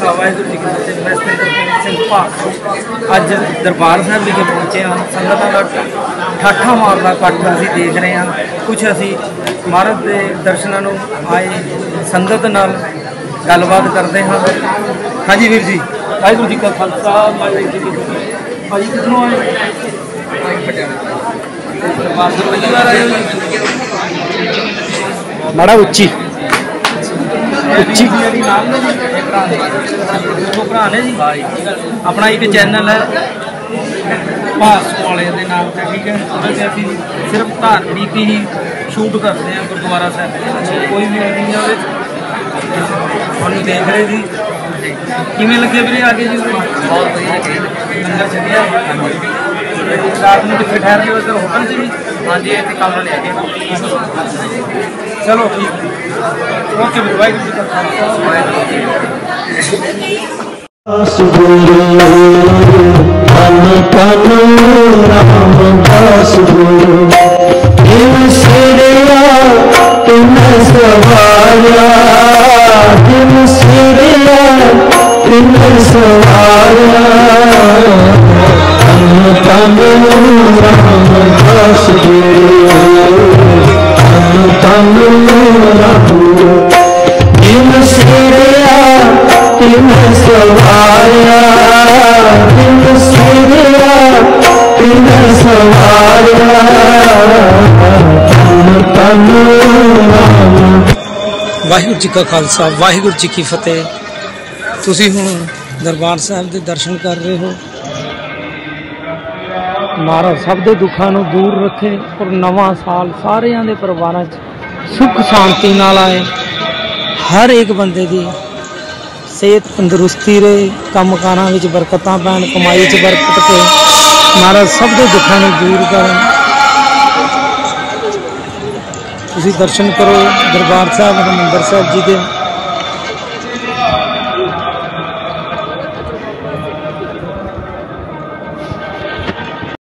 खालसा वाहिगुरू जी की फतेह। मैं सतिंदर सिंह भाग अज दरबार साहब विखे पहुँचे हाँ। संगतां दा ठाठा मारदा इकट्ठ असीं देख रहे हैं। कुछ असीं महाराज के दर्शनों नूं आए संगत नाल गलबात करते हाँ। हाँ जी वीर जी, वाहिगुरू जी का खालसा वाहिगुरू जी की फतेह। भाई कितनों आए? दरबार से पहली बार आए हो? माड़ा उच्ची उच्ची भरा ने जी। अपना एक चैनल है भासो वाले के नाम से, ठीक है। उसमें अभी सिर्फ धार्मिक ही शूट करते हैं गुरुद्वारा साहब। कोई भी नहीं है हम देख रहे थी। किमें लगे भी आगे जी? बहुत बढ़िया लगे। लंगर चलिया रात में कितने ठहर के उधर होटल से भी? हाँ जी, इतने कमरा ले गए। चलो ठीक है, ओके वाहिगुरू जी का खालसा वाहिगुरू जी वाहिगुरू जी का खालसा वाहिगुरू जी की फतेह। तुसी हुण दरबार साहब के दर्शन कर रहे हो। महाराज सब के दुखों को दूर रखे और नवा साल सारिਆਂ ਦੇ परिवार सुख शांति नाल आए। हर एक बंदे की सेहत तंदुरुस्ती रहे, काम कारां विच बरकतां पैण, कमाई च बरकत के महाराज सब के दुखों को दूर करें। तुसी दर्शन करो दरबार साहब हरिमंदर साहब जी के।